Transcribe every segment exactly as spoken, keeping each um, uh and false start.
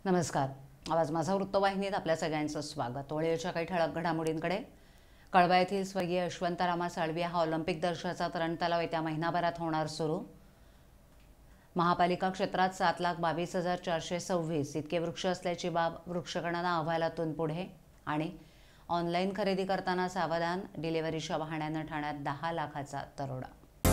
नमस्कार. आवाज माझा वृत्तवाहिनीत आपल्या सगळ्यांचं स्वागत. वेळेच्या काही ठळक घडामोडींकडे. कळवा येथील स्वर्गीय यशवंतरामा साळवी हा ऑलिम्पिक दर्जाचा तरण तलाव येत्या महिनाभरात होणार सुरू. महापालिका क्षेत्रात सात लाख बावीस हजार चारशे सव्वीस इतके वृक्ष असल्याची बाब वृक्षगणना अहवालातून पुढे. आणि ऑनलाईन खरेदी करताना सावधान, डिलिव्हरीच्या बहाण्यानं ठाण्यात दहा लाखाचा दरोडा.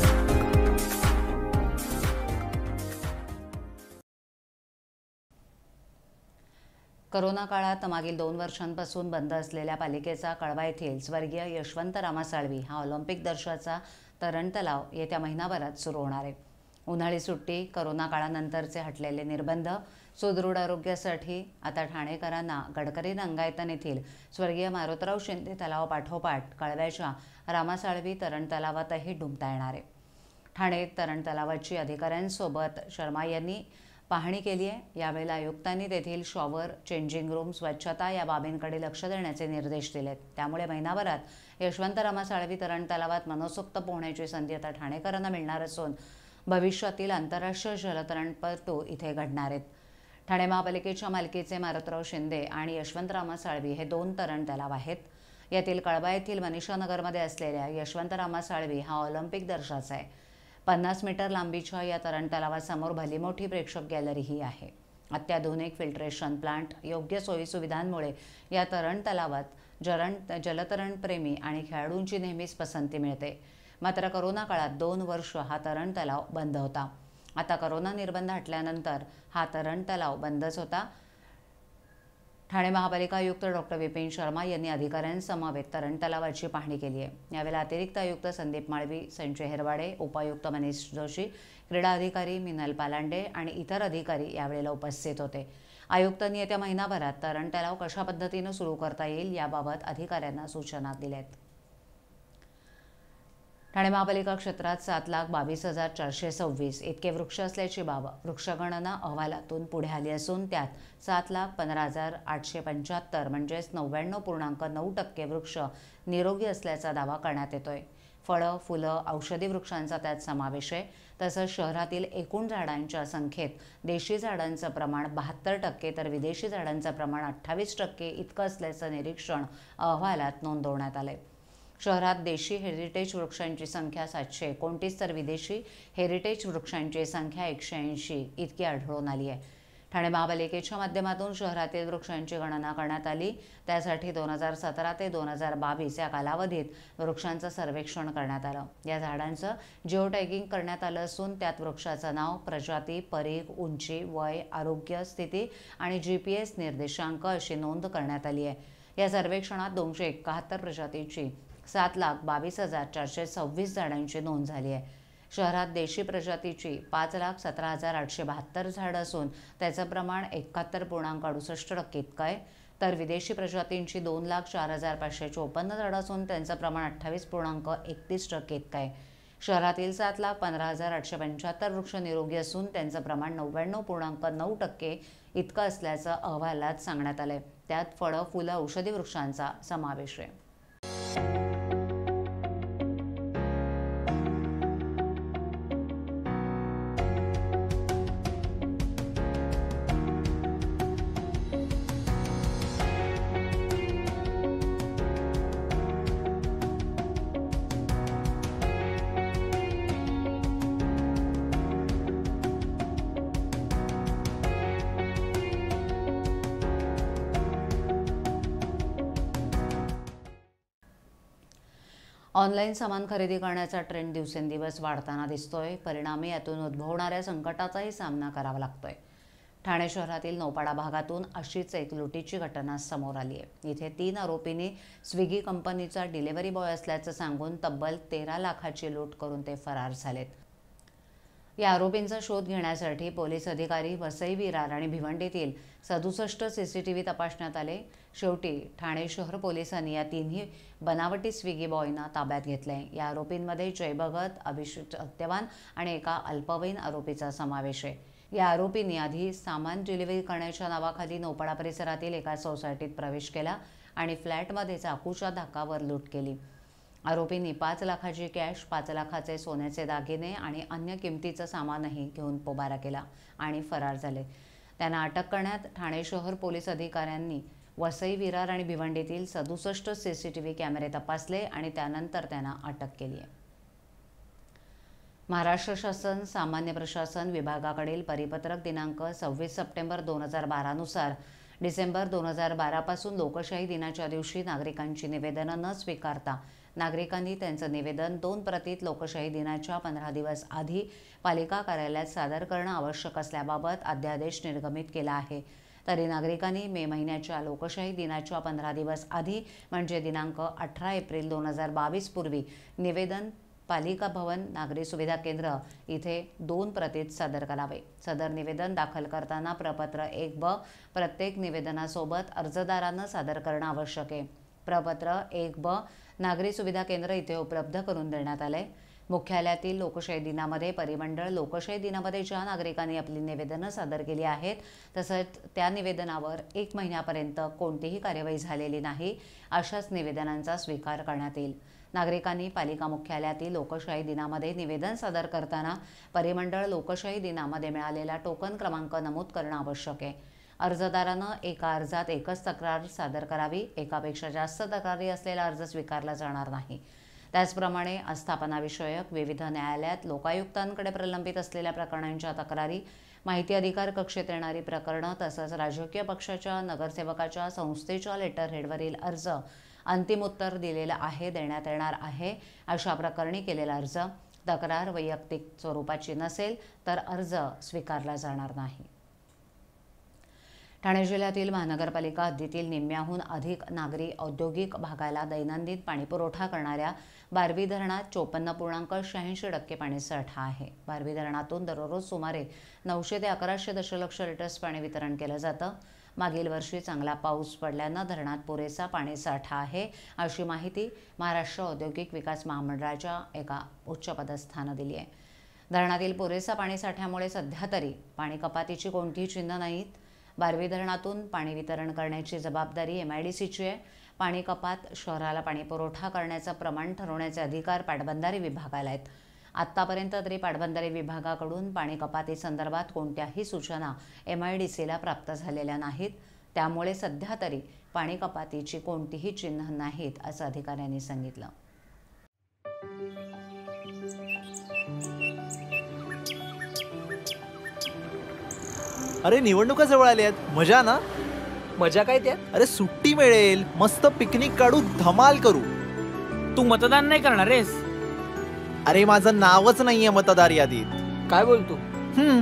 करोना काळात मागील दोन वर्षांपासून बंद असलेल्या पालिकेचा कळवा येथील स्वर्गीय यशवंतरामा साळवी हा ऑलिम्पिक दर्जाचा तरण तलाव येत्या महिनाभरात सुरू होणार आहे. उन्हाळी सुट्टी, करोना काळानंतरचे हटलेले निर्बंध, सुदृढ आरोग्यासाठी आता ठाणेकरांना गडकरी रंगायतन येथील स्वर्गीय मारुतराव शिंदे तलावापाठोपाठ कळव्याच्या रामा साळवी तरण तलावातही डुंबता येणार आहे. ठाणे तरण तलावाची अधिकाऱ्यांसोबत शर्मा यांनी पाहणी केली आहे. यावेळेला आयुक्तांनी तेथील शॉवर, चेंजिंग रूम, स्वच्छता या बाबींकडे लक्ष देण्याचे निर्देश दिलेत. त्यामुळे महिनाभरात यशवंतरामा साळवी तरण तलावात मनसोक्त पोहण्याची संधी आता ठाणेकरांना मिळणार असून भविष्यातील आंतरराष्ट्रीय जलतरणपटू इथे घडणार आहेत. ठाणे महापालिकेच्या मालकीचे मारुतराव शिंदे आणि यशवंतरामा साळवी हे दोन तरण तलाव आहेत. यातील कळवा येथील मनीषानगरमध्ये असलेल्या यशवंतरामा साळवी हा ऑलिम्पिक दर्जाचा आहे. पन्नास मीटर लांबीच्या या तरण तलावासमोर भली मोठी प्रेक्षक गॅलरीही आहे. अत्याधुनिक फिल्ट्रेशन प्लांट, योग्य सोयीसुविधांमुळे या तरण तलावात जरण जलतरणप्रेमी आणि खेळाडूंची नेहमीच पसंती मिळते. मात्र करोना काळात दोन वर्ष हा तरण तलाव बंद होता. आता करोना निर्बंध हटल्यानंतर हा तरण तलाव बंदच होता. ठाणे महापालिका आयुक्त डॉक्टर विपिन शर्मा यांनी अधिकाऱ्यांसमवेत तरण तलावाची पाहणी केली आहे. यावेळेला अतिरिक्त आयुक्त संदीप माळवी, संजय हेरवाडे, उपायुक्त मनीष जोशी, क्रीडा अधिकारी मिनल पालांडे आणि इतर अधिकारी यावेळेला उपस्थित होते. आयुक्तांनी येत्या महिनाभरात तरण तलाव कशा पद्धतीने सुरू करता येईल याबाबत अधिकाऱ्यांना सूचना दिल्यात. ठाणे महापालिका क्षेत्रात सात लाख बावीस हजार चारशे सव्वीस इतके वृक्ष असल्याची बाब वृक्षगणना अहवालातून पुढे आली असून त्यात सात लाख पंधरा हजार आठशे पंच्याहत्तर म्हणजेच नव्याण्णव पूर्णांक नऊ टक्के वृक्ष निरोगी असल्याचा दावा करण्यात येतोय. फळं, फुलं, औषधी वृक्षांचा त्यात समावेश आहे. तसंच शहरातील एकूण झाडांच्या संख्येत देशी झाडांचं प्रमाण बहात्तर टक्के तर विदेशी झाडांचं प्रमाण अठ्ठावीस टक्के इतकं असल्याचं निरीक्षण अहवालात नोंदवण्यात आलंय. शहरात देशी हेरिटेज वृक्षांची संख्या सातशे एकोणतीस तर विदेशी हेरिटेज वृक्षांची संख्या एकशे ऐंशी इतकी आढळून आली आहे. ठाणे महापालिकेच्या माध्यमातून शहरातील वृक्षांची गणना करण्यात आली. त्यासाठी दोन हजार सतरा ते दोन हजार बावीस या कालावधीत वृक्षांचं सर्वेक्षण करण्यात आलं. या झाडांचं जिओ टॅगिंग करण्यात आलं असून त्यात वृक्षाचं नाव, प्रजाती, परीघ, उंची, वय, आरोग्य स्थिती आणि जी पी एस निर्देशांक अशी नोंद करण्यात आली आहे. या सर्वेक्षणात दोनशे एकाहत्तर प्रजातीची सात लाख बावीस हजार चारशे सव्वीस झाडांची नोंद झाली आहे. शहरात देशी प्रजातीची पाच लाख सतरा हजार आठशे बहात्तर झाडं असून त्याचं प्रमाण एकाहत्तर पूर्णांक अडुसष्ट टक्के इतकं आहे. तर विदेशी प्रजातींची दोन लाख चार हजार पाचशे चोपन्न झाडं असून त्यांचं प्रमाण अठ्ठावीस पूर्णांक एकतीस टक्के इतकं आहे. शहरातील सात लाख पंधरा हजार आठशे पंच्याहत्तर वृक्ष निरोगी असून त्यांचं प्रमाण नव्याण्णव पूर्णांक नऊ टक्के इतकं असल्याचं अहवालात सांगण्यात आलंय. त्यात फळं, फुलं, औषधी वृक्षांचा समावेश आहे. ऑनलाईन सामान खरेदी करण्याचा ट्रेंड दिवसेंदिवस वाढताना दिसतोय. परिणामी यातून उद्भवणाऱ्या संकटाचाही सामना करावा लागतोय. ठाणे शहरातील नौपाडा भागातून अशीच एक लुटीची घटना समोर आली आहे. इथे तीन आरोपींनी स्विगी कंपनीचा डिलिव्हरी बॉय असल्याचं सांगून तब्बल तेरा लाखाची लूट करून ते फरार झालेत. या आरोपींचा शोध घेण्यासाठी पोलीस अधिकारी, वसई विरार आणि भिवंडीतील सदुसष्ट सीसीटीव्ही तपासण्यात आले. शेवटी ठाणे शहर पोलिसांनी या तिन्ही बनावटी स्विगी बॉयना ताब्यात घेतले. या आरोपींमध्ये जय भगत, अभिषेक सत्यवान आणि एका अल्पवयीन आरोपीचा समावेश आहे. या आरोपींनी आधी सामान डिलिव्हरी करण्याच्या नावाखाली नौपाडा परिसरातील एका सोसायटीत प्रवेश केला आणि फ्लॅटमध्ये चाकूच्या धाकावर लूट केली. आरोपींनी पाच लाखाची कॅश, पाच लाखाचे सोन्याचे दागिने आणि अन्य किमतीचं सामानही घेऊन पोबारा केला आणि फरार झाले. त्यांना अटक करण्यात ठाणे शहर पोलीस अधिकाऱ्यांनी वसई, विरार आणि भिवंडीतील सदुसष्ट सीसीटीव्ही कॅमेरे तपासले आणि त्यानंतर त्यांना अटक केली आहे. महाराष्ट्र शासन सामान्य प्रशासन विभागाकडील परिपत्रक दिनांक सव्वीस सप्टेंबर दोन हजार बारा नुसार डिसेंबर दोन हजार बारा पासून लोकशाही दिनाच्या दिवशी नागरिकांची निवेदनं न स्वीकारता नागरिकांनी त्यांचं निवेदन दोन प्रतीत लोकशाही दिनाच्या पंधरा दिवस आधी पालिका कार्यालयात सादर करणं आवश्यक असल्याबाबत अध्यादेश निर्गमित केला आहे. तरी नागरिकांनी मे महिन्याच्या लोकशाही दिनाच्या पंधरा दिवस आधी म्हणजे दिनांक अठरा एप्रिल दोन हजार बावीस पूर्वी निवेदन पालिका भवन नागरी सुविधा केंद्र इथे दोन प्रतीत सादर करावे. सदर निवेदन दाखल करताना प्रपत्र एक ब प्रत्येक निवेदनासोबत अर्जदारानं सादर करणं आवश्यक आहे. प्रपत्र एक ब नागरी सुविधा केंद्र इथे उपलब्ध करून देण्यात आले. मुख्यालयातील लोकशाही दिनामध्ये परिमंडळ लोकशाही दिनामध्ये ज्या नागरिकांनी आपली निवेदनं सादर केली आहेत तसंच त्या निवेदनावर एक महिन्यापर्यंत कोणतीही कार्यवाही झालेली नाही अशाच निवेदनांचा स्वीकार करण्यात येईल. नागरिकांनी पालिका मुख्यालयातील लोकशाही दिनामध्ये निवेदन सादर करताना परिमंडळ लोकशाही दिनामध्ये मिळालेला टोकन क्रमांक नमूद करणं आवश्यक आहे. अर्जदारानं एका अर्जात एकच तक्रार सादर करावी. एकापेक्षा जास्त तक्रारी असलेला अर्ज स्वीकारला जाणार नाही. त्याचप्रमाणे आस्थापनाविषयक विविध न्यायालयात लोकायुक्तांकडे प्रलंबित असलेल्या प्रकरणांच्या तक्रारी, माहिती अधिकार कक्षेत येणारी प्रकरणं तसंच राजकीय पक्षाच्या नगरसेवकाच्या संस्थेच्या लेटर हेडवरील अर्ज अंतिम उत्तर दिलेलं आहे देण्यात येणार आहे अशा प्रकरणी केलेला अर्ज तक्रार वैयक्तिक स्वरूपाची नसेल तर अर्ज स्वीकारला जाणार नाही. ठाणे जिल्ह्यातील महानगरपालिका हद्दीतील निम्म्याहून अधिक नागरी औद्योगिक भागाला दैनंदिन पाणीपुरवठा करणाऱ्या बारवी धरणात चोपन्न पूर्णांक शहाऐंशी टक्के पाणीसाठा आहे. बारवी धरणातून दररोज सुमारे नऊशे ते अकराशे दशलक्ष लिटर्स पाणी वितरण केलं जातं. मागील वर्षी चांगला पाऊस पडल्यानं धरणात पुरेसा पाणीसाठा आहे अशी माहिती महाराष्ट्र औद्योगिक विकास महामंडळाच्या एका उच्चपदस्थानं दिली आहे. धरणातील पुरेसा पाणीसाठ्यामुळे सध्या तरी पाणी कपातीची कोणतीही चिन्ह नाहीत. बारवी धरणातून पाणी वितरण करण्याची जबाबदारी एम आय डी सीची आहे. पाणी कपात शहराला पाणी पुरवठा करण्याचं प्रमाण ठरवण्याचे अधिकार पाटबंधारे विभागाला आहेत. आत्तापर्यंत तरी पाटबंधारे विभागाकडून पाणी कपाती संदर्भात कोणत्याही सूचना एम आय डी सीला प्राप्त झालेल्या नाहीत. त्यामुळे सध्या तरी पाणी कपातीची कोणतीही चिन्ह नाहीत असं अधिकाऱ्यांनी सांगितलं. अरे निवडणुका जवळ आल्यात, मजा ना? मजा काय त्यात? अरे सुट्टी मिळेल, मस्त पिकनिक काढू, धमाल करू. तू मतदान नाही करणार रेस? अरे माझं नावच नाहीये मतदार यादीत. काय बोलतो? हम्म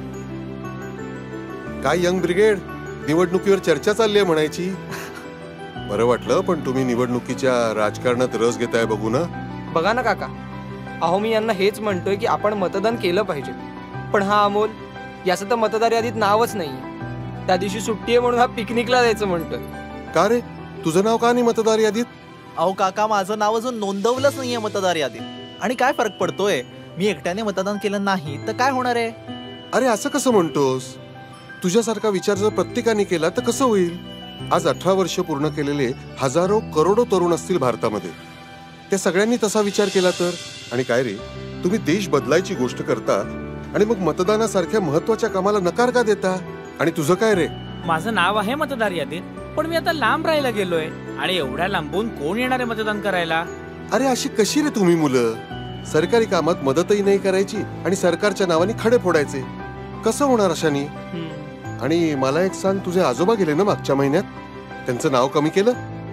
काय यंग ब्रिगेड, निवडणुकीवर चर्चा चालली आहे म्हणायची. बरं वाटलं, पण तुम्ही निवडणुकीच्या राजकारणात रस घेताय बघू ना. बघा ना काका, अहो मी यांना हेच म्हणतोय की आपण मतदान केलं पाहिजे, पण हा अमोल याचं तर मतदार यादीत नावच नाहीये. त्या दिवशी सुट्टी आहे म्हणून हा पिकनिकला जायचं म्हणतोय. का रे, तुझं नाव का नाही मतदार यादीत? अहो काका, माझं नाव अजून नोंदवलंच नाहीये मतदार यादीत. आणि काय फरक पडतोय, मी एकट्याने मतदान केलं नाही तर काय होणार आहे? अरे असं कसं म्हणतोस? तुझ्यासारखा विचार जर प्रत्येकाने केला तर कसं होईल? आज अठरा वर्ष पूर्ण केलेले हजारो करोडो तरुण असतील भारतामध्ये. त्या सगळ्यांनी तसा विचार केला तर. आणि काय रे, तुम्ही देश बदलायची गोष्ट करता आणि मग मतदानासारख्या महत्वाच्या कामाला नकार का देता? आणि तुझं काय रे? माझं नाव आहे मतदार यादीत, पण मी आता लांब राहायला गेलोय आणि एवढ्या लांबून कोण येणार आहे मतदान करायला? अरे अशी कशी रे तुम्ही मुलं? सरकारी कामात मदतही नाही करायची आणि सरकारच्या नावाने खडे फोडायचे. कसं होणार अशानी? आणि मला एक सांग, तुझे आजोबा गेले ना मागच्या महिन्यात, त्यांचं नाव कमी केलं?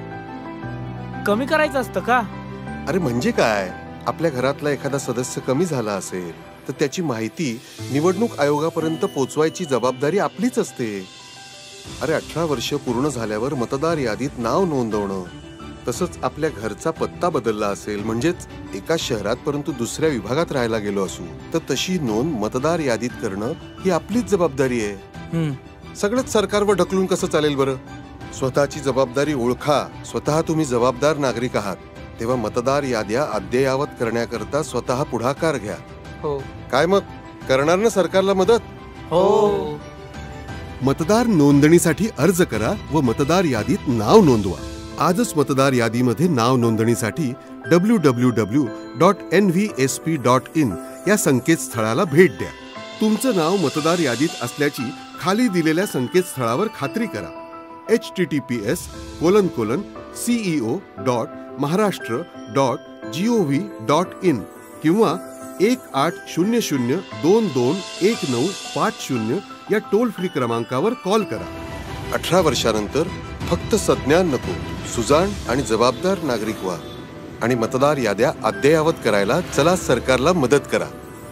कमी करायचं असतं का? अरे म्हणजे काय, आपल्या घरातला एखादा सदस्य कमी झाला असेल तर त्याची माहिती निवडणूक आयोगापर्यंत पोहोचवायची जबाबदारी आपलीच असते. अरे अठरा वर्ष पूर्ण झाल्यावर मतदार यादीत नाव नोंदवणं, तसंच आपल्या घरचा पत्ता बदलला असेल, म्हणजेच एका शहरात परंतु दुसऱ्या विभागात राहायला गेलो असू तर तशी नोंद मतदार यादीत करणं ही आपलीच जबाबदारी आहे. सगळंच सरकारवर ढकलून कसं चालेल बरं? स्वतःची जबाबदारी ओळखा. स्वतः तुम्ही जबाबदार नागरिक आहात, तेव्हा मतदार याद्या अद्ययावत करण्याकरता स्वतः पुढाकार घ्या. हो. काय मग, करणार ना सरकारला मदत? हो. मतदार नोंदणीसाठी अर्ज करा व मतदार यादीत नाव नोंदवा. आजच मतदार यादीमध्ये नाव नोंदणीसाठी W W W dot N V S P dot in या संकेतस्थळाला भेट द्या. तुमचं नाव मतदार यादीत असल्याची खाली दिलेल्या संकेतस्थळावर खात्री करा. H T T P S colon colon CEO dot Maharashtra dot G O V dot in किंवा एक आठ शून्य शून्य दोन दोन एक नऊ पाच शून्य या टोल फ्री क्रमांकावर कॉल करा. अठरा वर्षानंतर फक्त संज्ञान नको, सुजाण आणि जबाबदार नागरिक व्हा आणि मतदार याद्या अद्ययावत करायला चला सरकारला मदत करा.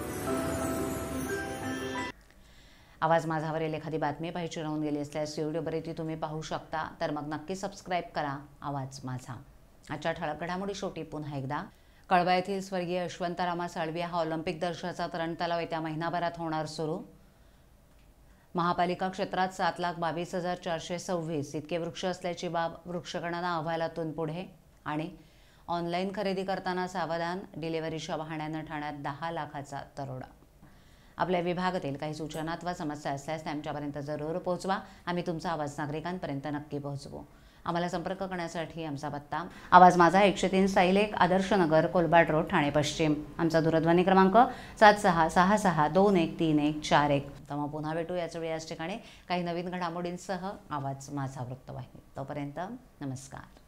आवाज माझावरील एखादी बातमी पाहिजे राहून गेली असल्यास व्हिडिओवर ती तुम्ही पाहू शकता, तर मग नक्की सबस्क्राईब करा आवाज माझा. आजच्या ठळक घडामोडी शेवटी पुन्हा एकदा. कळवा येथील स्वर्गीय यशवंतरामा साळवी हा ऑलिम्पिक दर्जाचा तरण तलाव येत्या महिनाभरात होणार सुरू. महापालिका क्षेत्रात सात लाख बावीस हजार चारशे सव्वीस इतके वृक्ष असल्याची बाब वृक्षगणना अहवालातून पुढे. आणि ऑनलाईन खरेदी करताना सावधान, डिलिव्हरीच्या बहाण्यानं ठाण्यात दहा लाखाचा दरोडा. आपल्या विभागातील काही सूचना अथवा समस्या असल्यास त्या आमच्यापर्यंत जरूर पोहोचवा. आम्ही तुमचा आवाज नागरिकांपर्यंत नक्की पोहोचवू. आम्हाला संपर्क करण्यासाठी आमचा पत्ता आवाज माझा एकशे तीन साईल एक आदर्श नगर कोलबाड रोड ठाणे पश्चिम. आमचा दूरध्वनी क्रमांक सात सहा सहा सहा दोन एक तीन एक चार एक. तर मग पुन्हा भेटू याच वेळी याच ठिकाणी काही नवीन घडामोडींसह आवाज माझा वृत्तवाहिनी. तोपर्यंत नमस्कार.